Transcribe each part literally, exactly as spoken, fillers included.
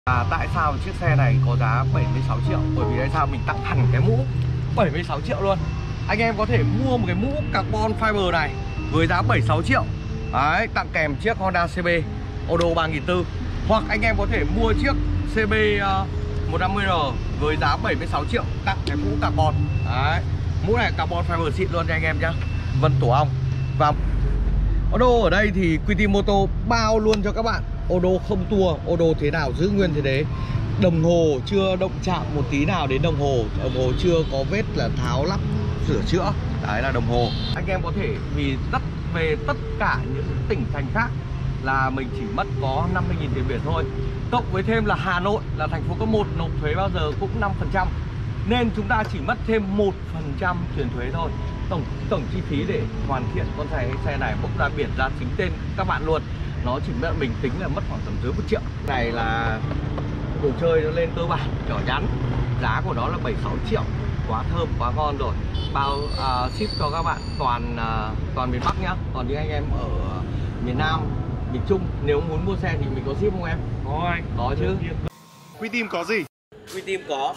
À, tại sao chiếc xe này có giá bảy mươi sáu triệu? Bởi vì tại sao mình tặng hẳn cái mũ bảy mươi sáu triệu luôn. Anh em có thể mua một cái mũ carbon fiber này với giá bảy mươi sáu triệu. Đấy, tặng kèm chiếc Honda xê bê Odo ba nghìn bốn trăm. Hoặc anh em có thể mua chiếc xê bê uh, một trăm năm mươi R với giá bảy mươi sáu triệu, tặng cái mũ carbon. Đấy, mũ này carbon fiber xịn luôn cho anh em nhá. Vân Tổ ong. Và Odo ở đây thì quy tê Moto bao luôn cho các bạn. Odo không tua, Odo thế nào giữ nguyên thế đấy. Đồng hồ chưa động chạm một tí nào đến đồng hồ. Đồng hồ chưa có vết là tháo lắp sửa chữa. Đấy là đồng hồ. Anh em có thể vì tất về tất cả những tỉnh thành khác là mình chỉ mất có năm mươi nghìn tiền biển thôi. Cộng với thêm là Hà Nội là thành phố có một, nộp thuế bao giờ cũng năm phần trăm. Nên chúng ta chỉ mất thêm một phần trăm tiền thuế thôi. Tổng tổng chi phí để hoàn thiện con xe xe này, bốc ra biển ra chính tên các bạn luôn, nó chỉ mình tính là mất khoảng tầm dưới một triệu. Này là đồ chơi nó lên cơ bản nhỏ nhắn, giá của nó là bảy mươi sáu triệu, quá thơm quá ngon rồi. Bao uh, ship cho các bạn toàn uh, toàn miền Bắc nhá. Còn những anh em ở miền Nam, miền Trung nếu muốn mua xe thì mình có ship không em? Có anh, có chứ. Quy Team có gì? Quy Team có.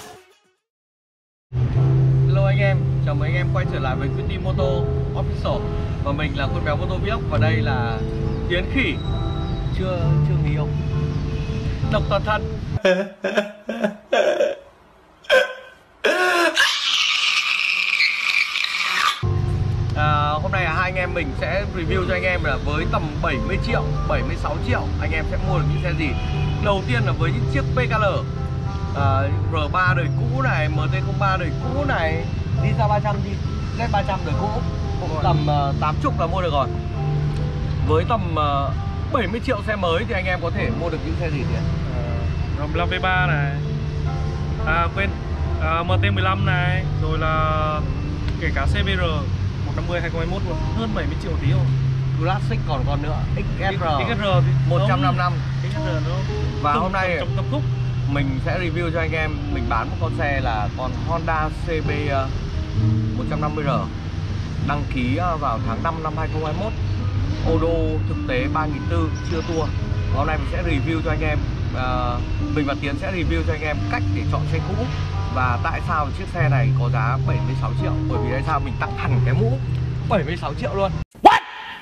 Hello anh em, chào mừng anh em quay trở lại với Quy Team Moto Official. Và mình là con béo Moto Vlog. Và đây là Tiến Khỉ chưa chưa người yêu, độc toàn thân. À, hôm nay hai anh em mình sẽ review cho anh em là với tầm bảy mươi triệu, bảy mươi sáu triệu anh em sẽ mua được những xe gì. Đầu tiên là với những chiếc pê ca lờ à, R ba đời cũ này, em tê không ba đời cũ này, Ninja ba trăm, Z ba trăm đời cũ, cũng tầm uh, tám mươi là mua được rồi. Với tầm uh, bảy mươi triệu xe mới thì anh em có thể mua được những xe gì nhỉ? R mười lăm V ba này, à quên, à, em tê mười lăm này, rồi là kể cả xê bê rờ một trăm năm mươi hai không hai mốt luôn, hơn bảy mươi triệu tí rồi. Classic còn còn nữa, ích ét rờ, ích ét rờ thì một trăm năm mươi lăm. ích ét rờ nó và hôm nay trong tâm khúc mình sẽ review cho anh em, mình bán một con xe là con Honda xê bê một trăm năm mươi R, đăng ký vào tháng năm năm hai không hai mốt, Odo thực tế ba nghìn bốn trăm, chưa tua. Và hôm nay mình sẽ review cho anh em, uh, mình và Tiến sẽ review cho anh em cách để chọn xe cũ và tại sao chiếc xe này có giá bảy mươi sáu triệu. Bởi vì tại sao mình tặng hẳn cái mũ bảy mươi sáu triệu luôn. What?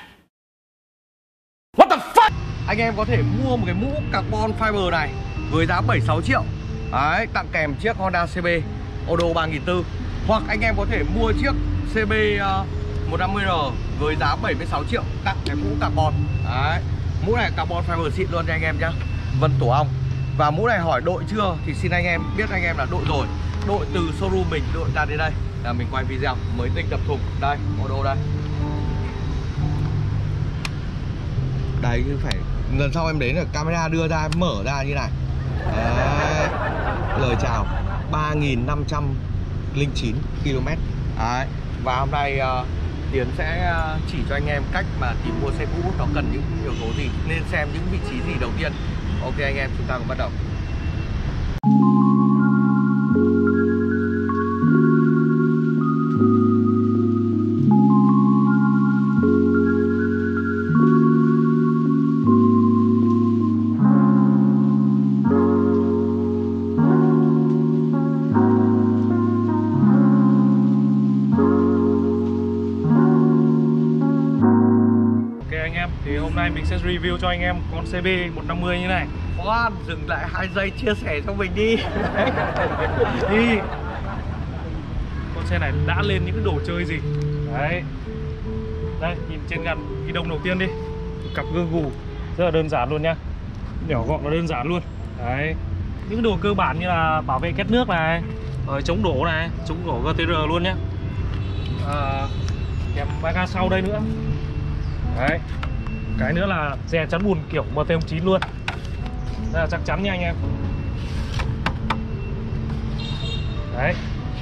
What the fuck? Anh em có thể mua một cái mũ carbon fiber này với giá bảy mươi sáu triệu. Đấy, tặng kèm chiếc Honda xê bê Odo ba nghìn bốn trăm. Hoặc anh em có thể mua chiếc xê bê uh, một trăm năm mươi R với giá bảy mươi sáu triệu, tặng cái mũ carbon. Đấy, mũ này carbon fiber xịn luôn cho anh em nhá. Vân Tổ ong. Và mũ này hỏi đội chưa thì xin anh em biết anh em là đội rồi. Đội từ showroom mình đội ra đến đây là mình quay video mới tinh đập thùng. Đây, Odo đây. Đây cứ phải lần sau em đến là camera đưa ra mở ra như này. Đấy, lời chào ba nghìn năm trăm lẻ chín ki lô mét. Đấy, và hôm nay uh, Tiến sẽ uh, chỉ cho anh em cách mà tìm mua xe cũ nó cần những yếu tố gì, nên xem những vị trí gì đầu tiên. Ok anh em, chúng ta cùng bắt đầu. Thì hôm nay mình sẽ review cho anh em con xê bê một trăm năm mươi như này. Khoan, dừng lại hai giây chia sẻ cho mình đi. Đi. Con xe này đã lên những cái đồ chơi gì. Đấy. Đây, nhìn trên gần ghi đông đầu tiên đi. Cặp gương gù rất là đơn giản luôn nhá. Nhỏ gọn và đơn giản luôn. Đấy. Những cái đồ cơ bản như là bảo vệ két nước này, rồi chống đổ này, chống đổ giê tê rờ luôn nhá. À, kèm ba ga sau đây nữa. Đấy. Cái nữa là rè chắn bùn kiểu em tê không chín luôn. Đây là chắc chắn nha anh em. Đấy.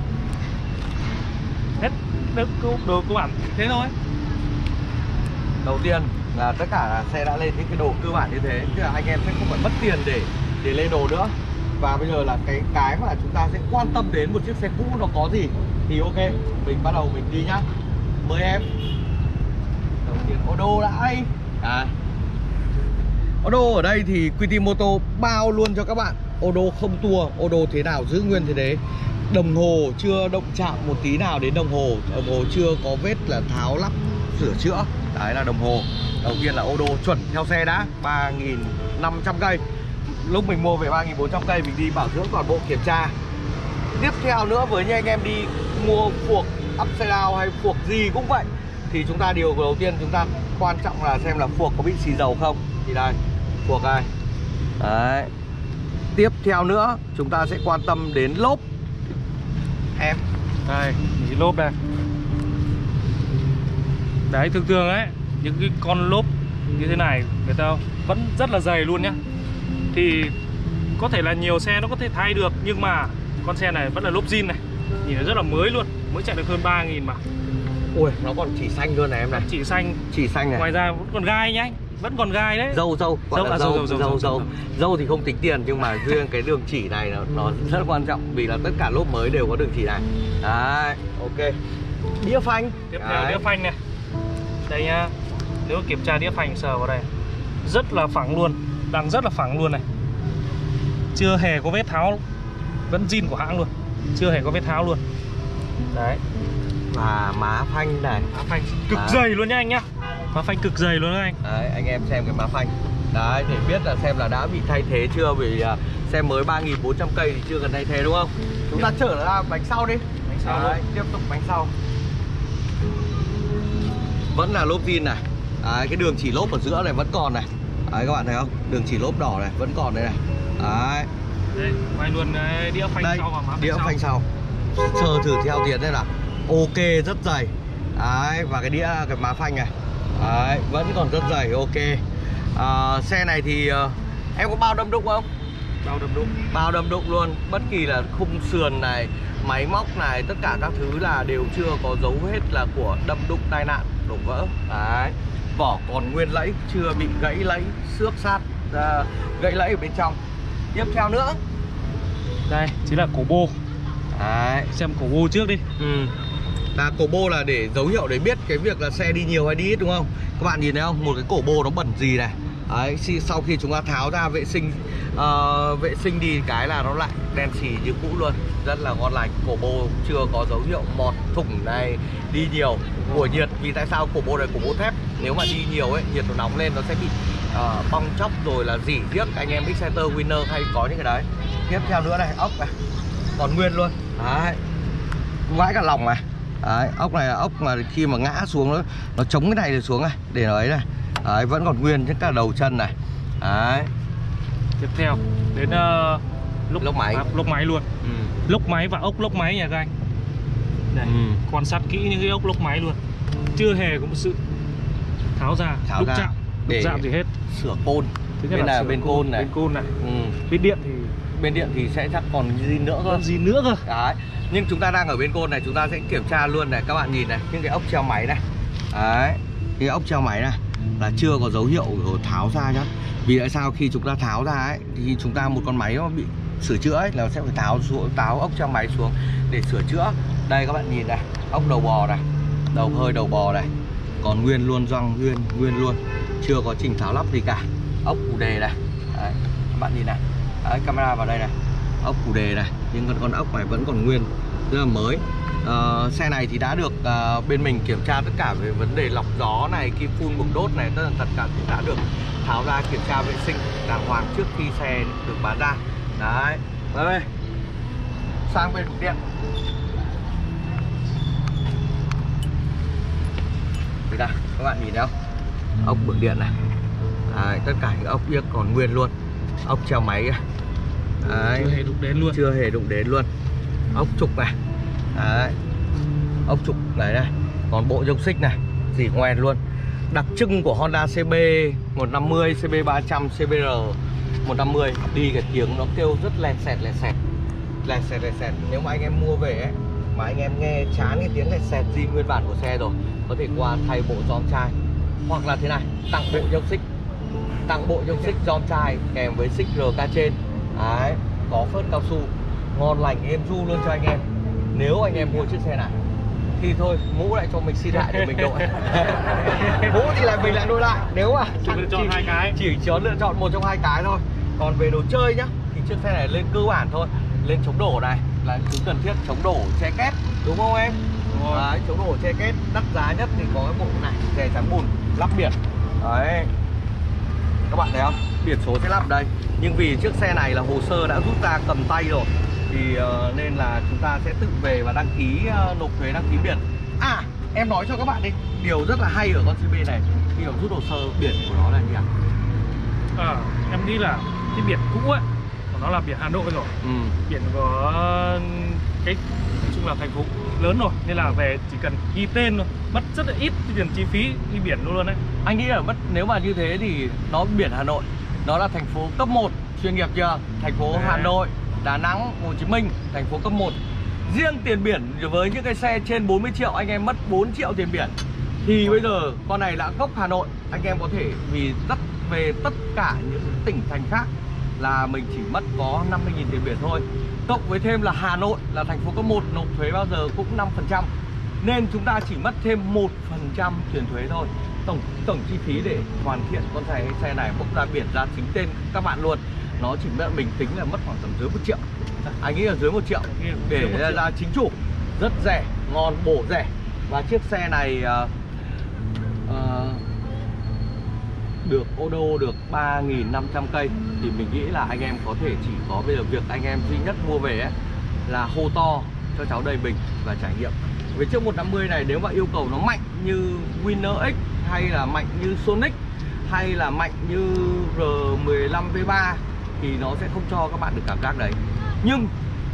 Hết được đồ cơ bản thế thôi. Đầu tiên là tất cả xe đã lên những cái đồ cơ bản như thế, tức là anh em sẽ không phải mất tiền để để lên đồ nữa. Và bây giờ là cái cái mà chúng ta sẽ quan tâm đến một chiếc xe cũ nó có gì thì ok, mình bắt đầu mình đi nhá. Mời em. Đầu tiên Odo đã à. Odo ở đây thì quy tê Moto bao luôn cho các bạn ô tô không tua, ô tô thế nào giữ nguyên thế đấy. Đồng hồ chưa động chạm một tí nào đến đồng hồ, đồng hồ chưa có vết là tháo lắp sửa chữa. Đấy là đồng hồ. Đầu tiên là ô tô chuẩn theo xe đã, ba nghìn năm trăm cây. Lúc mình mua về ba nghìn bốn trăm cây, mình đi bảo dưỡng toàn bộ kiểm tra. Tiếp theo nữa với những anh em đi mua phuộc upside down hay phuộc gì cũng vậy, thì chúng ta điều đầu tiên chúng ta quan trọng là xem là phuộc có bị xì dầu không. Thì đây, phuộc đây. Đấy. Tiếp theo nữa chúng ta sẽ quan tâm đến lốp. Em đây, cái lốp đây. Đấy, thường thường ấy, những cái con lốp như thế này người ta vẫn rất là dày luôn nhá. Thì có thể là nhiều xe nó có thể thay được, nhưng mà con xe này vẫn là lốp zin này. Nhìn nó rất là mới luôn, mới chạy được hơn ba nghìn mà. Ui, nó còn chỉ xanh luôn này em này. Chỉ xanh. Chỉ xanh này. Ngoài ra vẫn còn gai nhá anh. Vẫn còn gai đấy. Dâu dâu, gọi dâu, là à, dâu, dâu, dâu, dâu, dâu, dâu, dâu. Dâu thì không tính tiền, nhưng mà riêng cái đường chỉ này nó, nó rất quan trọng, vì là tất cả lốp mới đều có đường chỉ này. Đấy, ok. Đĩa phanh. Tiếp theo đĩa phanh này. Đây nhá. Nếu kiểm tra đĩa phanh sờ vào đây, rất là phẳng luôn, đang rất là phẳng luôn này. Chưa hề có vết tháo, vẫn zin của hãng luôn, chưa hề có vết tháo luôn. Đấy. Và má phanh này. Má phanh cực Đấy. dày luôn nha anh nhá. Má phanh cực dày luôn đó anh. Đấy, anh em xem cái má phanh. Đấy, để biết là xem là đã bị thay thế chưa. Vì uh, xe mới ba nghìn bốn trăm cây thì chưa cần thay thế đúng không? Chúng ta trở ra bánh sau đi. Bánh sau Đấy, luôn. tiếp tục bánh sau. Vẫn là lốp zin này. Đấy, cái đường chỉ lốp ở giữa này vẫn còn này. Đấy, các bạn thấy không? Đường chỉ lốp đỏ này vẫn còn đây này. Đấy. Đây, quay luôn cái đĩa phanh Đây, sau và má phanh đĩa sau. phanh sau. Sơ thử theo tiến đây là ok, rất dày. Đấy, và cái đĩa, cái má phanh này. Đấy, vẫn còn rất dày, ok. À, xe này thì uh, em có bao đâm đúc không? Bao đâm đúc. Bao đâm đúc luôn. Bất kỳ là khung sườn này, máy móc này, tất cả các thứ là đều chưa có dấu hết là của đâm đúc tai nạn, đổ vỡ. Đấy. Vỏ còn nguyên lẫy, chưa bị gãy lẫy, xước sát, uh, gãy lẫy ở bên trong. Tiếp theo nữa, đây chính là cổ bô. đấy, Xem cổ bô trước đi. ừ. Là cổ bô là để dấu hiệu để biết cái việc là xe đi nhiều hay đi ít đúng không? Các bạn nhìn thấy không? Một cái cổ bô nó bẩn gì này. Đấy, sau khi chúng ta tháo ra vệ sinh uh, vệ sinh đi cái là nó lại đen xì như cũ luôn. Rất là ngon lành. Cổ bô chưa có dấu hiệu mọt thủng này, đi nhiều của nhiệt. Vì tại sao cổ bô này cổ bô thép? Nếu mà đi nhiều ấy, nhiệt nó nóng lên nó sẽ bị uh, bong chóc rồi là rỉ riếc. Anh em Exciter, Winner hay có những cái đấy. Tiếp theo nữa này, ốc này còn nguyên luôn. Đấy, vãi cả lòng này. Đấy, ốc này là ốc mà khi mà ngã xuống nó nó chống cái này xuống này để nó ấy này. Đấy, vẫn còn nguyên tất cả đầu chân này. Đấy. Tiếp theo đến uh, lốc, lốc máy. À, lốc máy luôn. Ừ. Lốc máy và ốc lốc máy nha các anh. Đây, Ừ. quan sát kỹ những cái ốc lốc máy luôn. Chưa hề có một sự tháo ra, Tháo đụng ra chạm, để đụng chạm gì hết. Sửa côn. Thứ nhất Bên là là sửa bên côn này. Bên côn này. Ừ. Bên điện thì Bên điện thì sẽ chắc còn gì nữa cơ. còn gì nữa cơ. Đấy. Nhưng chúng ta đang ở bên côn này, chúng ta sẽ kiểm tra luôn này. Các bạn nhìn này, những cái ốc treo máy này. Đấy, cái ốc treo máy này là chưa có dấu hiệu tháo ra nhá. Vì tại sao khi chúng ta tháo ra ấy, thì chúng ta một con máy nó bị sửa chữa ấy là sẽ phải tháo xuống, tháo ốc treo máy xuống để sửa chữa. Đây các bạn nhìn này, ốc đầu bò này, đầu hơi đầu bò này còn nguyên luôn, gioăng nguyên nguyên luôn, chưa có chỉnh tháo lắp gì cả. Ốc củ đề này. Đấy, các bạn nhìn này. Đấy, camera vào đây này. Ốc củ đề này, nhưng con con ốc này vẫn còn nguyên, rất là mới. Uh, xe này thì đã được uh, bên mình kiểm tra tất cả về vấn đề lọc gió này, kim phun buồng đốt này, tất cả tất cả cũng đã được tháo ra kiểm tra vệ sinh đàng hoàng trước khi xe được bán ra. Đấy. Đây. Sang bên cục điện. Đây đây, các bạn nhìn thấy không? Ốc bưởng điện này. Đấy, tất cả những ốc biếc còn nguyên luôn. Ốc treo máy này. Đấy. Chưa hề đụng đến luôn. Chưa hề đụng đến luôn. Ốc trục này. Đấy. Ốc trục này này. Còn bộ dông xích này, dỉ ngoèn luôn. Đặc trưng của Honda xê bê một năm mươi, xê bê ba trăm, xê bê rờ một năm mươi, đi cái tiếng nó kêu rất lẹt xẹt lẹt xẹt. Lẹt xẹt lẹt xẹt. Nếu mà anh em mua về ấy mà anh em nghe chán cái tiếng lẹt xẹt zin nguyên bản của xe rồi, có thể qua thay bộ giòn chai. Hoặc là thế này, tặng bộ dông xích. Tặng bộ dông xích giòn chai kèm với xích rờ ca trên. Đấy, có phớt cao su, ngon lành êm ru luôn cho anh em. Nếu anh em mua chiếc xe này thì thôi, mũ lại cho mình xin lại để mình đội. Mũ thì là mình lại đội lại. Nếu mà Chỉ lựa chọn hai cái. Chỉ có lựa chọn một trong hai cái thôi. Còn về đồ chơi nhá, thì chiếc xe này lên cơ bản thôi. Lên chống đổ này là cứ cần thiết, chống đổ che két, đúng không em? Đấy, chống đổ che két. Đắt giá nhất thì có cái bộ này, che chắn bùn, lắp biển. Đấy, các bạn thấy không? Biển số sẽ lắp đây. Nhưng vì chiếc xe này là hồ sơ đã rút ra cầm tay rồi, thì uh, nên là chúng ta sẽ tự về và đăng ký uh, nộp thuế đăng ký biển. À, em nói cho các bạn đi, điều rất là hay ở con xê bê này khi mà rút hồ sơ biển của nó là gì ạ? À, em nghĩ là cái biển cũ ấy của nó là biển Hà Nội rồi. Ừ. Biển có cái nói chung là thành phố lớn rồi, nên là về chỉ cần ghi tên thôi, mất rất là ít tiền chi phí đi biển luôn đấy. Anh nghĩ là mất, nếu mà như thế thì nó biển Hà Nội, nó là thành phố cấp một chuyên nghiệp chưa? Thành phố Hà Nội, Đà Nẵng, Hồ Chí Minh, thành phố cấp một. Riêng tiền biển với những cái xe trên bốn mươi triệu anh em mất bốn triệu tiền biển. Thì bây giờ con này là gốc Hà Nội, anh em có thể vì tất về tất cả những tỉnh thành khác là mình chỉ mất có năm mươi nghìn tiền biển thôi. Cộng với thêm là Hà Nội là thành phố cấp một, nộp thuế bao giờ cũng năm phần trăm. Nên chúng ta chỉ mất thêm một phần trăm tiền thuế thôi. Tổng tổng chi phí để hoàn thiện con xe xe này, bốc ra biển, ra chính tên các bạn luôn, nó chỉ mình tính là mất khoảng tầm dưới một triệu. Anh nghĩ là dưới một triệu để ra, ra chính chủ. Rất rẻ, ngon, bổ rẻ. Và chiếc xe này uh, uh, được ô đô được ba nghìn năm trăm cây. Thì mình nghĩ là anh em có thể chỉ có bây giờ việc anh em duy nhất mua về ấy, là hô to cho cháu đầy bình và trải nghiệm. Với chiếc một trăm năm mươi này nếu mà yêu cầu nó mạnh như Winner X, hay là mạnh như Sonic, hay là mạnh như R mười lăm V ba thì nó sẽ không cho các bạn được cảm giác đấy. Nhưng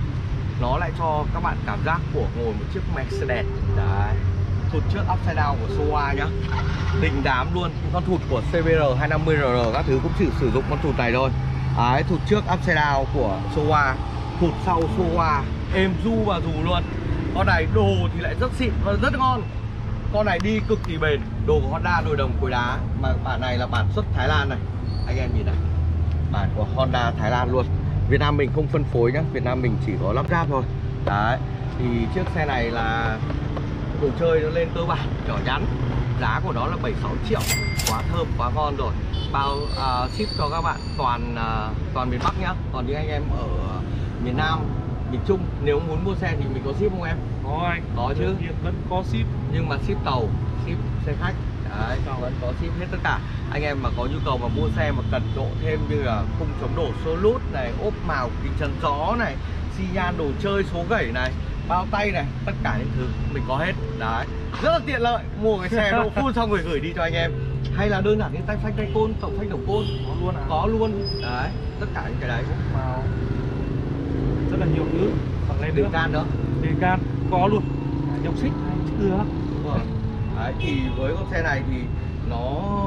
nó lại cho các bạn cảm giác của ngồi một chiếc Mercedes. Đấy, thụt trước upside down của Showa nhá, đình đám luôn. Con thụt của C B R hai năm mươi R R các thứ cũng chỉ sử dụng con thụt này thôi. Đấy, thụt trước upside down của Showa, thụt sau Showa, êm du và dù luôn. Con này đồ thì lại rất xịn và rất ngon. Con này đi cực kỳ bền. Đồ của Honda nồi đồng cối đá. Mà bản này là bản xuất Thái Lan này. Anh em nhìn này, bản của Honda Thái Lan luôn. Việt Nam mình không phân phối nhá, Việt Nam mình chỉ có lắp ráp thôi. Đấy, thì chiếc xe này là đồ chơi nó lên cơ bản, nhỏ nhắn. Giá của nó là bảy sáu triệu. Quá thơm, quá ngon rồi. Bao uh, ship cho các bạn toàn uh, toàn miền Bắc nhá. Còn những anh em ở miền Nam, miền Trung, nếu muốn mua xe thì mình có ship không em? Có anh. Có chứ. Vẫn có ship. Nhưng mà ship tàu, ship xe khách. Đấy, vẫn có ship hết tất cả. Anh em mà có nhu cầu mà mua xe mà cần độ thêm như là khung chống đổ số lút này, ốp màu, kính chắn gió này, xi nhan đồ chơi, số gẩy này, bao tay này, tất cả những thứ mình có hết. Đấy, rất là tiện lợi. Mua cái xe độ full xong rồi gửi đi cho anh em. Hay là đơn giản cái tay phanh tay côn, tổng phanh tổng côn Có luôn à? Có luôn. Đấy, tất cả những cái đấy. Màu rất là nhiều thứ. Còn lên Đừng can nữa. Đề can có luôn. Dòng xích hay chưa? Đúng rồi. Đấy, thì với con xe này thì nó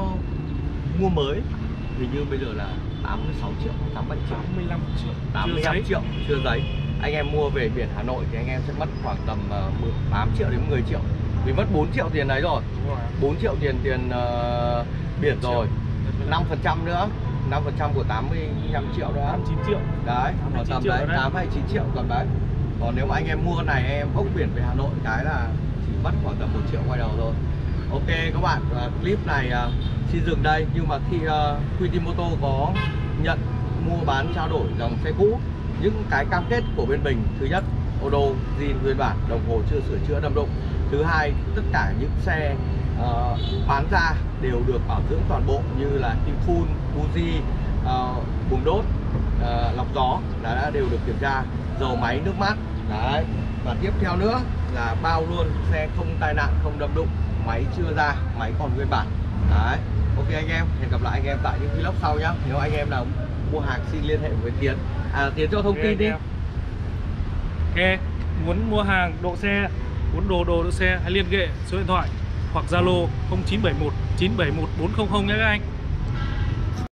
mua mới hình như bây giờ là tám mươi sáu triệu, tám mươi bảy triệu, tám mươi lăm triệu, tám mươi lăm triệu chưa giấy. Anh em mua về biển Hà Nội thì anh em sẽ mất khoảng tầm uh, tám triệu đến mười triệu. Vì mất bốn triệu tiền đấy rồi. Đúng rồi. bốn triệu tiền tiền uh, biển rồi. năm phần trăm nữa, năm phần trăm của tám mươi lăm triệu nữa. tám chín triệu. Đấy, còn tầm đấy tám hay chín triệu tầm đấy. Còn nếu mà anh em mua con này em bốc biển về Hà Nội cái là chỉ mất khoảng tầm một triệu quay đầu thôi. Ok các bạn, uh, clip này uh, xin dừng đây. Nhưng mà khi uh, quy tê Moto có nhận mua bán trao đổi dòng xe cũ, những cái cam kết của bên mình: thứ nhất, ô tô zin nguyên bản, đồng hồ chưa sửa chữa đâm đụng. Thứ hai, tất cả những xe uh, bán ra đều được bảo dưỡng toàn bộ, như là kim phun, buji, uh, buồng đốt, uh, lọc gió là đã đều được kiểm tra, dầu máy, nước mát. Đấy, và tiếp theo nữa là bao luôn xe không tai nạn, không đâm đụng, máy chưa ra, máy còn nguyên bản. Đấy, ok anh em, hẹn gặp lại anh em tại những vlog sau nhá. Nếu anh em nào mua hàng xin liên hệ với Tiến. À, Tiến cho thông tin đi. Ok, muốn mua hàng độ xe, muốn đồ đồ độ xe, hãy liên hệ số điện thoại hoặc Zalo không chín bảy một chín bảy một bốn không không nhé các anh.